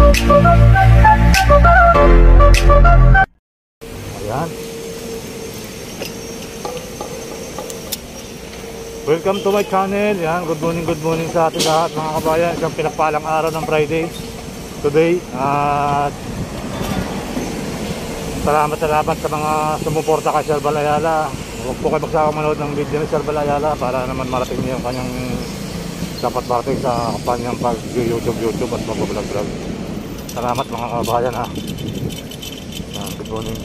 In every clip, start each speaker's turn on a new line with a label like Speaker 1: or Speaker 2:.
Speaker 1: Ayan. Welcome to my channel. Yan, good morning sa ating lahat mga kabayan. Isang pinagpalang araw ng Friday today. At salamat sa mga sumuporta kay Sir Balayala. Huwag po kayo magsawang manood ng video ni Sir Balayala para naman marating niyo yung kanyang dapat marating sa kanyang pag-YouTube at mag-vlog. Salamat mga kabayan ha. Yan, good morning.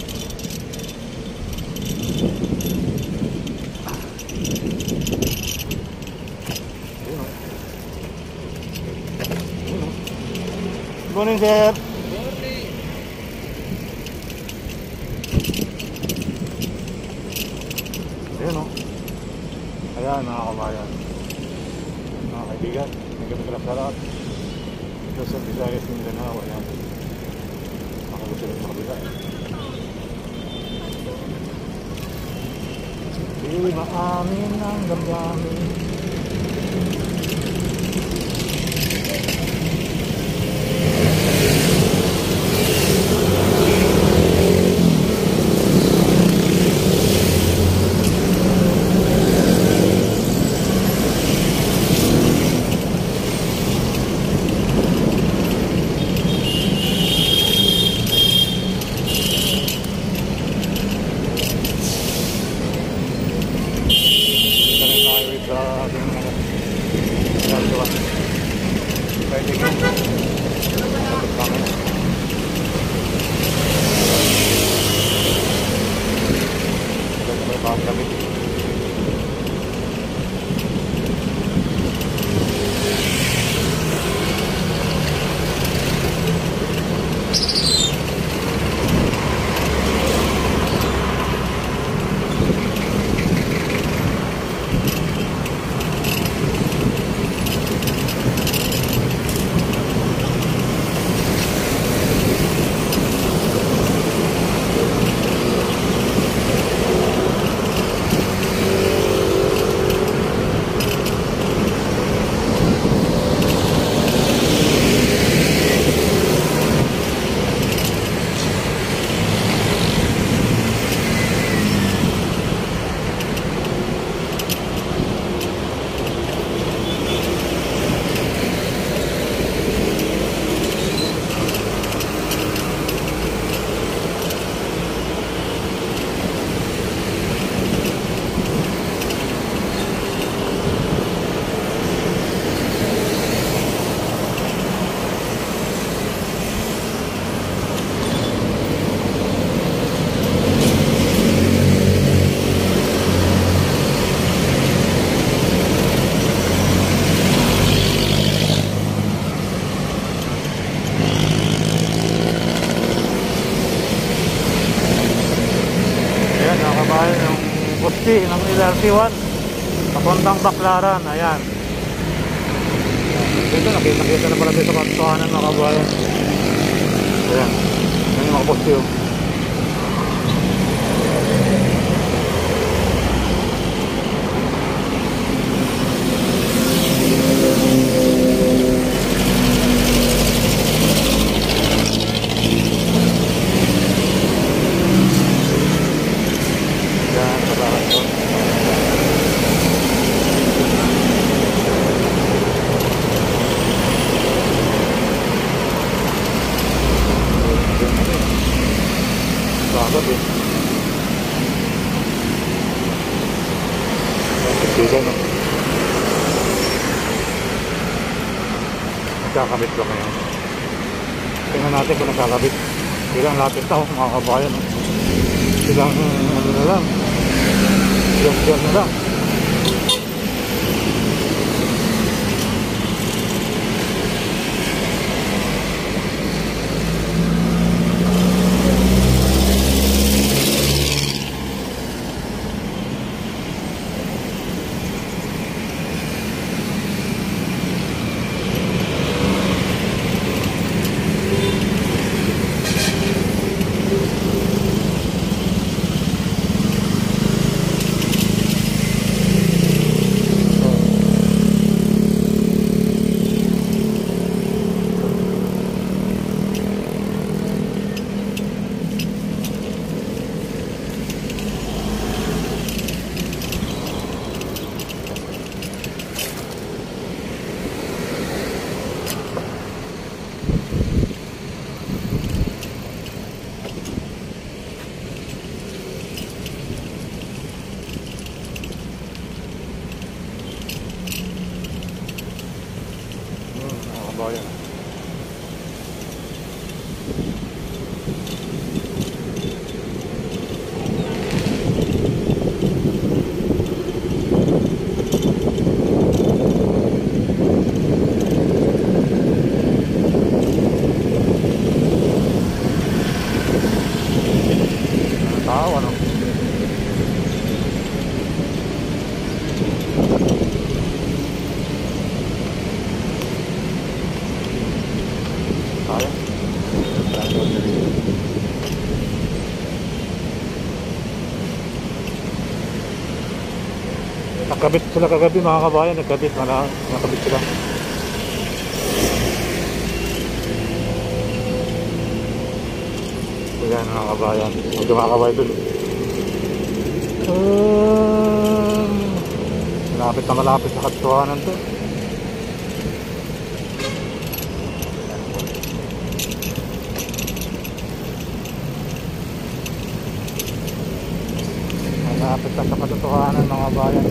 Speaker 1: Good morning, sir.
Speaker 2: Morning.
Speaker 1: Ayun o. Ayan mga kabayan, mga kaibigan, may gabi kalap sa lahat. Ito sa Visayas, Mindanao. Ayan, makagusin ng kabila. Di maamin ang damdamin. Ng LRT1 papuntang Baclaran. Ayan, dito nakita na pala dito sa katuanan mga kabayan. Ayan, yan yung mga poste yun. Nakakabit ba ngayon? Tingnan natin kung nakakabit. Ilang lapit na mga kabayan. Ilang ano na lang, ilang na lang. kabayan. Tao ano? Tao. Nakabit sila kagabi mga kabayan, nakabit sila. Ayan mga kabayan, medyo mga kabayan dun. Malapit sa katuhanan to. Malapit na sa katotohanan mga kabayan.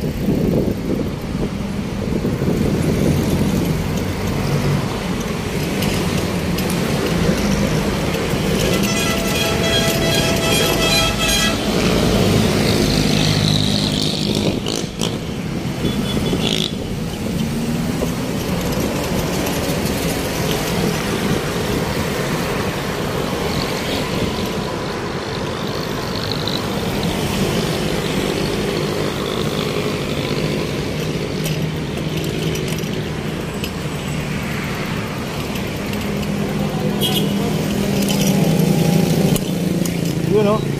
Speaker 1: Yun o.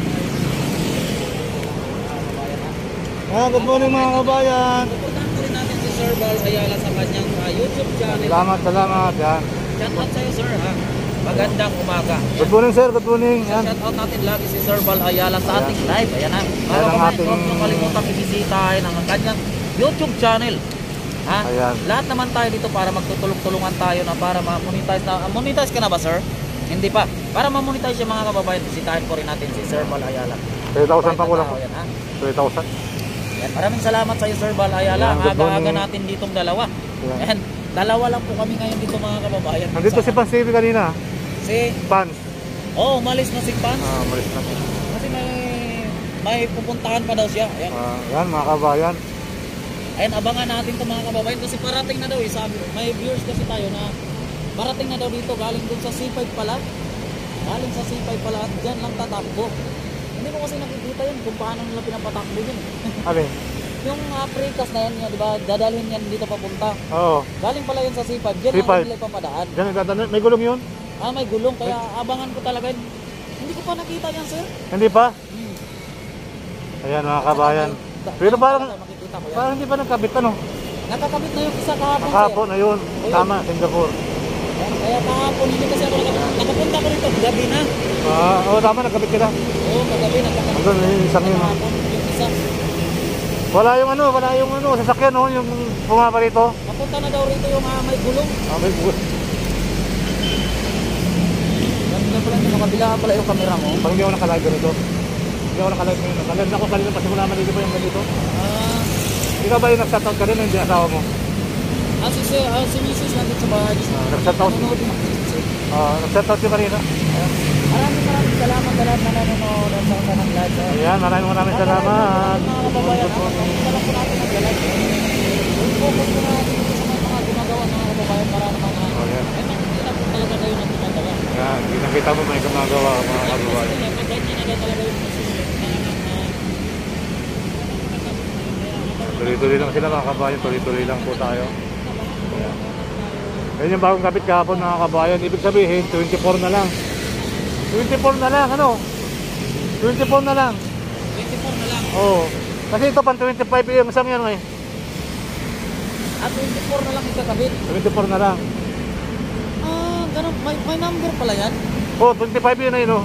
Speaker 1: Good morning mga kabayan.
Speaker 2: Pupuntahan po rin natin si Sir Val Ayala sa kanyang YouTube channel.
Speaker 1: Salamat yan.
Speaker 2: Shout out sa'yo sir ha. Magandang umaga.
Speaker 1: Good morning sir, good morning. Yan.
Speaker 2: Shout out natin lagi si Sir Val Ayala sa ating live. Ayan ha. Mga kabayan, huwag nyo kalimutan ibisitahin ang kanyang YouTube channel. Ha?
Speaker 1: Ayan.
Speaker 2: Lahat naman tayo dito para magtutulong-tulungan tayo na para ma-monetize na. Monetize ka na ba sir? Hindi pa. Para ma-monetize yung mga kababayan, bisitahin po rin natin si Sir Val Ayala.
Speaker 1: 3,000 pa ko lang.
Speaker 2: Yan, ha?
Speaker 1: 3,000.
Speaker 2: Yan, maraming salamat sa iyo Sir Val Ayala.
Speaker 1: Yan, good
Speaker 2: Aga-aga
Speaker 1: morning.
Speaker 2: natin ditong dalawa.
Speaker 1: Yan.
Speaker 2: Yan, dalawa lang po kami ngayon dito mga kababayan.
Speaker 1: Nandito si Pans TV kanina.
Speaker 2: Si
Speaker 1: Pans.
Speaker 2: oh, umalis na si Pans.
Speaker 1: Malis na.
Speaker 2: Kasi may pupuntahan pa daw siya. Ayan.
Speaker 1: Yan mga kabayan.
Speaker 2: Ayan, abangan natin 'to mga kababayan kasi parating na daw eh. Sabi, may viewers kasi tayo na parating na daw dito galing dun sa C5 pala. Galing sa C5 pala at dyan lang tatakbo. Hindi ko kasi nakikita yun kung paano nila pinapatakbo yun.
Speaker 1: Alin?
Speaker 2: Yung precast na yan, di ba, dadalhin yan dito papunta.
Speaker 1: Oo.
Speaker 2: Galing pala yun sa C5, dyan
Speaker 1: C5.
Speaker 2: lang nila papadaan.
Speaker 1: Diyan nagdadaan. May gulong yun?
Speaker 2: May gulong, kaya abangan ko talaga yun. Hindi ko pa nakita yan, sir.
Speaker 1: Hindi pa? Ayan mga kabayan. Pero parang
Speaker 2: makikita ko yan.
Speaker 1: parang hindi pa nagkabit ano?
Speaker 2: Nakakabit na yung isa kahapon,
Speaker 1: Kahapon na yun.
Speaker 2: Ayun.
Speaker 1: Tama, Singapore.
Speaker 2: Yan, kaya kahapon hindi kasi ako nakapunta ko rito, gabi na.
Speaker 1: Oo, tama, nagkabit kita.
Speaker 2: Oo, kagabi nagkakabit.
Speaker 1: Andun, yung isang yun.
Speaker 2: Kahapon, yung isa.
Speaker 1: Wala yung sasakyan no, yung bumaba rito.
Speaker 2: Napunta na daw rito yung may gulong.
Speaker 1: May bus.
Speaker 2: Ganda pala yung kabila pala yung camera mo.
Speaker 1: Parang hindi ako nakalive rito. Hindi ako nakalive ngayon. Nakalive na ako kanina kasi wala man dito pa yung ganito. Ikaw ba yung nag-shoutout ka rin, hindi asawa mo?
Speaker 2: Si Mrs. nandun sa bahay.
Speaker 1: Nag-shoutout.
Speaker 2: Nanonood yung Mrs.
Speaker 1: Nag-shoutout yung kanina.
Speaker 2: Maraming salamat sa lahat na nanonood at sa kanang live.
Speaker 1: Ayan, maraming salamat.
Speaker 2: Mga kababayan, salamat po natin nag-live. Focus po natin sa mga ginagawa ng mga kababayan para naman nakikita po talaga kayo ng ginagawa.
Speaker 1: Yan, nakita mo may gumagawa mga kababayan.
Speaker 2: Kahit niya na talaga yung Mrs.
Speaker 1: Tuloy-tuloy lang sila mga kabayan, tuloy-tuloy lang po tayo. Yan yung bagong kapit kahapon mga kabayan. Ibig sabihin, 24 na lang. 24 na lang, ano? 24 na lang.
Speaker 2: 24 na lang.
Speaker 1: Oo. Kasi ito pang 25 yung isang yan eh.
Speaker 2: 24 na lang ikakabit.
Speaker 1: 24 na lang.
Speaker 2: Ganun. May number pala yan.
Speaker 1: Oo, 25 yun eh, no?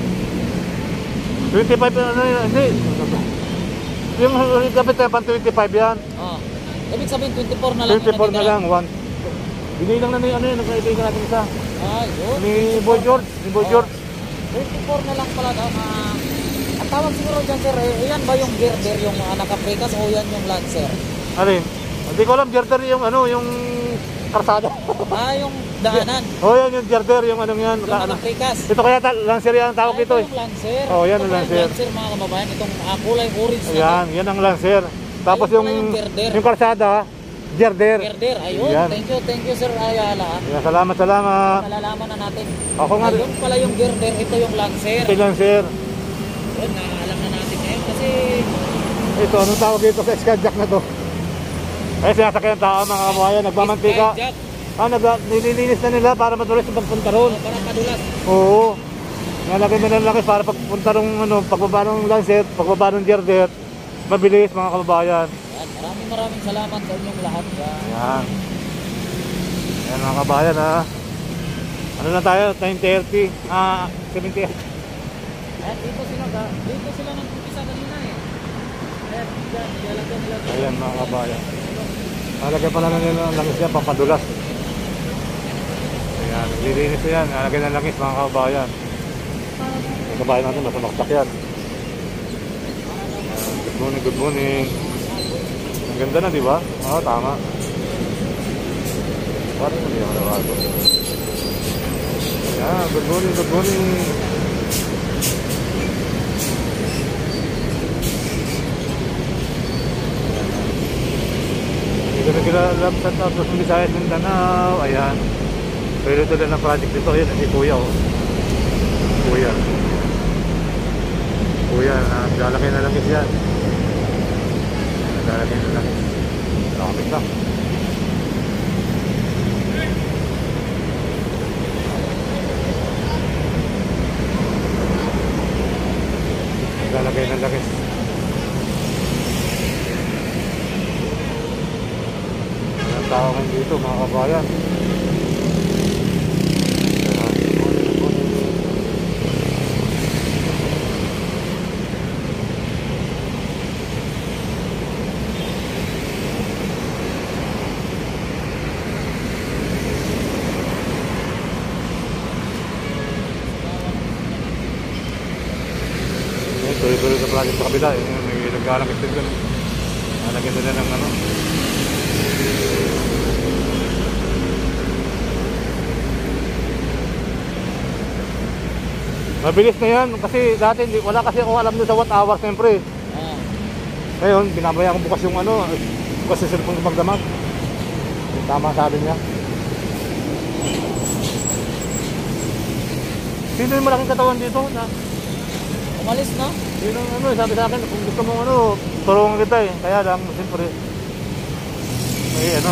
Speaker 1: 25 na yun, hindi. Yung kapit na pang 25 yan.
Speaker 2: Ibig sabihin 24 na lang.
Speaker 1: 24 na lang, 1. Binilang na yun, nagkaibigan natin isa.
Speaker 2: Yun.
Speaker 1: Ni Boy George,
Speaker 2: 24 na lang pala daw. Ang tawag siguro dyan sir, yan ba yung girder yung naka-precast o yan yung lancer?
Speaker 1: Alin? Hindi ko alam, Gerter yung ano, yung karsada.
Speaker 2: Yung daanan.
Speaker 1: Oh, yan yung Jarder, yung anong yan.
Speaker 2: Yung nakatikas.
Speaker 1: Ito kaya Lancer yan ang tawag
Speaker 2: Ito
Speaker 1: dito eh.
Speaker 2: yung Lancer.
Speaker 1: Oh, yan
Speaker 2: Ito
Speaker 1: ang
Speaker 2: pa
Speaker 1: Lancer.
Speaker 2: Lancer mga kababayan. Itong kulay orange na
Speaker 1: Yan, yan ang Lancer. Tapos
Speaker 2: Ayun pala yung Jarder.
Speaker 1: yung karsada, Jarder.
Speaker 2: Gerder. Ayun,
Speaker 1: Yan.
Speaker 2: thank you Sir Ayala.
Speaker 1: Yan, salamat, salamat.
Speaker 2: Nalalaman na natin.
Speaker 1: Ako nga rin.
Speaker 2: Ayun pala yung Gerder, ito yung Lancer.
Speaker 1: Ito yung Lancer.
Speaker 2: Yun, nakaalam na natin ngayon kasi
Speaker 1: Ito, anong tawag dito sa Skadjack na to? Ay, sinasakyan ng tao mga kababayan, nagmamantika.
Speaker 2: Skyjack.
Speaker 1: Nililinis na nila para madulas yung pagpunta ron.
Speaker 2: Parang kadulas.
Speaker 1: Oo. Nalagay na ng langis para pagpunta ng pagbaba ng Lancer, pagbaba ng Jarder, mabilis mga kababayan.
Speaker 2: Yan, maraming salamat sa inyong lahat. Yan.
Speaker 1: Yan. Yan mga kabayan ha. Ano na tayo? 9:30. 7:30.
Speaker 2: Ayan, dito sila nag-umpisa kanina eh. Ayan, dyan, nilalagyan nila.
Speaker 1: Ayan mga kabayan. Nalagay pala na nila ng langis yan, pampadulas. Ayan, naglilinis na yan. Nalagay ng langis mga kabayan. Mga kabayan natin, masumaksak yan. Good morning, good morning. Ang ganda na, di ba? Oo, tama. Parang hindi ako nabago. Ayan, good morning, good morning. Dito na kila Shout out sa Visayas, Mindanao. Ayan. Pero ito lang ng project dito. Ayan, si Kuya oh. Kuya. Kuya, naglalaki na langis yan. Naglalaki na langis. Nakapit lang. Naglalagay ng langis. Walang tao ngayon dito mga kabayan. Tuloy-tuloy sa project sa kabila. May nagkalamit din doon. Nalagyan nila ng ano. Mabilis na yan kasi dati wala kasi ako alam doon sa watt hour siyempre. Ngayon binabayaan ko bukas yung ano, bukas yung cellphone ko magdamag. Tama sabi niya. Sino yung malaking katawan dito?
Speaker 2: Umalis na?
Speaker 1: Yun ang ano, sabi sa akin, kung gusto mo ano, tulungan kita eh. Kaya lang, siyempre, may ano,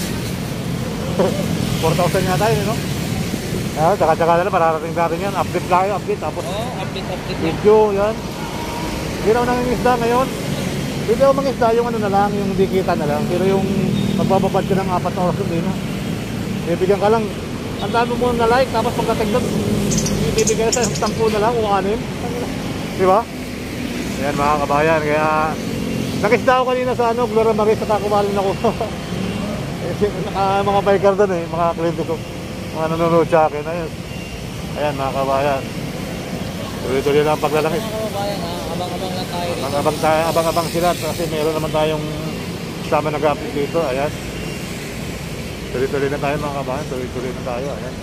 Speaker 1: 4,000 yata yun, no? Tsaka-tsaka na lang, pararating natin yan. Update tayo, update. Tapos,
Speaker 2: Update na.
Speaker 1: video, yan. Hindi na ako nangingisda ngayon. Hindi ako mangisda yung ano na lang, yung dikita na lang. Pero yung magbababad ka ng 4 oras hindi na. Bibigyan ka lang, ang dami mo na like, tapos pagdating doon, bibigyan ka sa 10 na lang o 6. Diba? Ayan mga kabayan, kaya nakisda ako kanina sa ano, Gloria Maris, nakakumalin ako. Mga biker doon eh, mga kliyente ko. Mga nanonood sa akin, ayun. Ayan mga kabayan. Tuloy-tuloy lang ang paglalangis.
Speaker 2: Mga kababayan ha, abang-abang lang tayo rito.
Speaker 1: Abang-abang sila kasi meron naman tayong kasama nag-update dito, ayan. Tuloy-tuloy na tayo mga kabayan, tuloy-tuloy na tayo, ayan.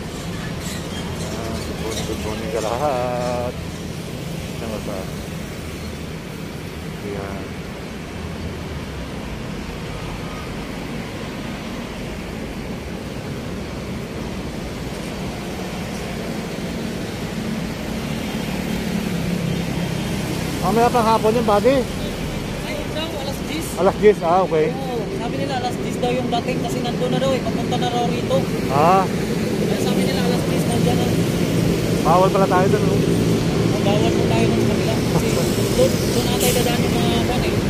Speaker 1: Good morning ka lahat. Ba? Ayan. Mamaya pang hapon yung buddy.
Speaker 2: Ay, daw, alas 10.
Speaker 1: Alas 10, okay.
Speaker 2: Oo, sabi nila alas 10 daw yung dating kasi nandun na daw eh, papunta na raw rito. Kaya sabi nila alas 10 nandyan na.
Speaker 1: Bawal pala tayo dun, no?
Speaker 2: Bawal po tayo ng kanila kasi doon natin dadaan yung mga kan eh.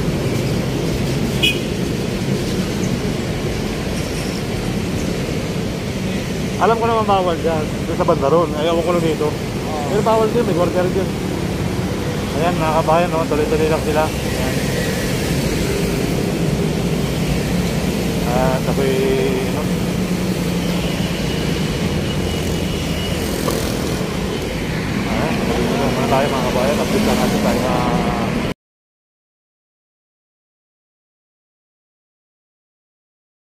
Speaker 1: Alam ko naman bawal dyan, doon sa bandaron. Ayaw ko lang dito. Pero bawal din, may guardia rin dyan. Ayan mga kabayan, no? Tuloy-tuloy lang sila. Ayan. At ako'y ano, tuloy-tuloy muna tayo mga kabayan. Update lang natin tayo